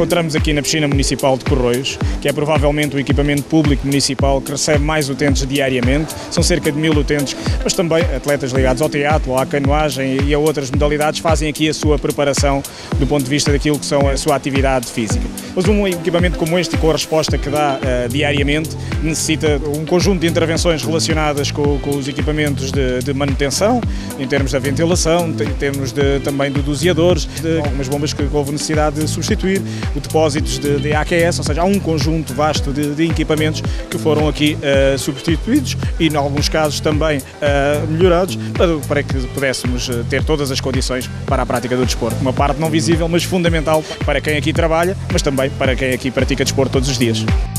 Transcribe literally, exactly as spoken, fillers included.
encontramos aqui na piscina municipal de Corroios, que é provavelmente o equipamento público municipal que recebe mais utentes diariamente, são cerca de mil utentes, mas também atletas ligados ao teatro, à canoagem e a outras modalidades fazem aqui a sua preparação do ponto de vista daquilo que são a sua atividade física. Mas um equipamento como este, com a resposta que dá uh, diariamente, necessita um conjunto de intervenções relacionadas com, com os equipamentos de, de manutenção, em termos da ventilação, em termos de, também de doseadores, de algumas bombas que houve necessidade de substituir, o depósitos de, de A Q S, ou seja, há um conjunto vasto de, de equipamentos que foram aqui uh, substituídos e, em alguns casos, também uh, melhorados para, para que pudéssemos ter todas as condições para a prática do desporto. Uma parte não visível, mas fundamental para quem aqui trabalha, mas também para quem aqui pratica desporto todos os dias.